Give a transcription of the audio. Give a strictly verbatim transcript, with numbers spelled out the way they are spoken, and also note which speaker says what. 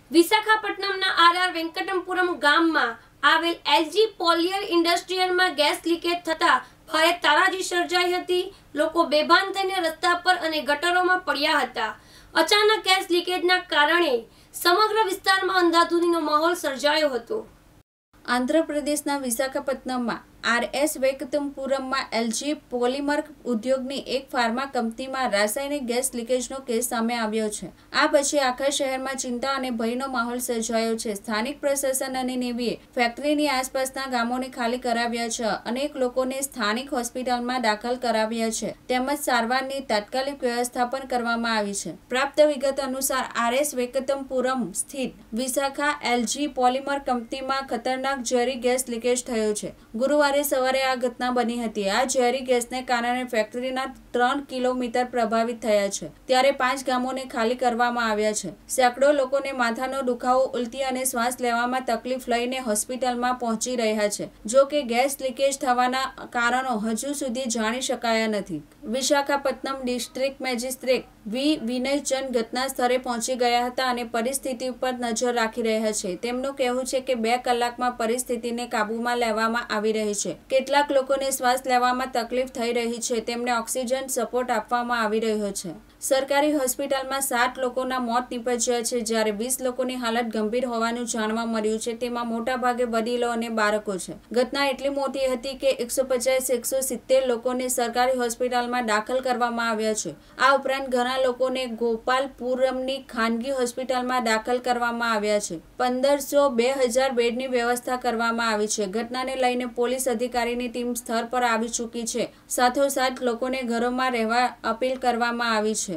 Speaker 1: વિશાખાપટ્ટનમના R R Venkatapuram ગામમાં આવેલ LG polymer ઇન્ડસ્ટ્રીયલમાં ગેસ લીકેજ થતા ભારે તારાજી સર્જાઈ હતી। લોકો બેભાન થઈને રસ્તા પર અને ગટરોમાં પડ્યા હતા। અચાનક ગેસ લીકેજના કારણે સમગ્ર વિસ્તારમાં અંધાધૂંધીનો માહોલ સર્જાયો હતો।
Speaker 2: આંધ્રપ્રદેશના વિશાખાપટ્ટનમમાં આર એસ વેંકટમપુરમમાં એલજી પોલિમર ઉદ્યોગની એક ફાર્મા કંપનીમાં રાસાયણિક ગેસ લીકેજનો કેસ સામે આવ્યો છે। આ પછી આખા શહેરમાં ચિંતા અને ભયનો માહોલ સર્જાયો છે। સ્થાનિક પ્રશાસન અને નેવીએ ફેક્ટરીની આસપાસના ગામોને ખાલી કરાવ્યા છે। અનેક લોકોને સ્થાનિક હોસ્પિટલમાં દાખલ કરાવ્યા છે તેમજ સારવારની તાત્કાલિક વ્યવસ્થા પણ કરવામાં આવી છે। પ્રાપ્ત વિગત અનુસાર આર એસ વેંકટમપુરમ સ્થિત વિશાખા એલજી પોલિમર કંપનીમાં ખતરનાક ઝેરી ગેસ લીકેજ થયો છે। ગુરુવારે સવારે આ ઘટના બની હતી। આ ઝેરી ગેસને કારણે ફેક્ટરીના ત્રણ કિલોમીટર પ્રભાવિત થયા છે ત્યારે પાંચ ગામોને ખાલી કરવામાં આવ્યા છે। સેંકડો લોકોને માથાનો દુખાવો, ઉલટી અને શ્વાસ લેવામાં તકલીફ લઈને હોસ્પિટલમાં પહોંચી રહ્યા છે। જો કે ગેસ લીકેજ થવાના કારણો હજુ સુધી જાણી શકાયા નથી। Visakhapatnam district magistrate V Vinaychand ઘટના સ્થળે પહોંચી ગયા હતા અને પરિસ્થિતિ પર નજર રાખી રહ્યા છે। તેમનું કહેવું છે કે બે કલાકમાં પરિસ્થિતિને કાબૂમાં લેવામાં આવી રહી છે। કેટલાક લોકોને શ્વાસ લેવામાં તકલીફ થઈ રહી છે, તેમને ઓક્સિજન સપોર્ટ આપવામાં આવી રહ્યો છે। સરકારી હોસ્પિટલમાં સાત લોકોના મોત નીપજ્યા છે જ્યારે વીસ લોકોની હાલત ગંભીર હોવાનું જાણવા મળ્યું છે। તેમાં મોટાભાગે વડીલો અને બાળકો છે। ઘટના એટલી મોટી હતી કે એકસો પચાસ એકસો સિત્તેર લોકોને સરકારી હોસ્પિટલમાં દાખલ કરવામાં આવ્યા છે। આ ઉપરાંત ઘણા લોકોને ગોપાલપુરમની ખાનગી હોસ્પિટલમાં દાખલ કરવામાં આવ્યા છે। પંદરસો બે હજાર બેડની વ્યવસ્થા કરવામાં આવી છે। ઘટનાને લઈને પોલીસ અધિકારીની ટીમ સ્થળ પર આવી ચૂકી છે। સાથોસાથ લોકોને ઘરોમાં રહેવા અપીલ કરવામાં આવી છે।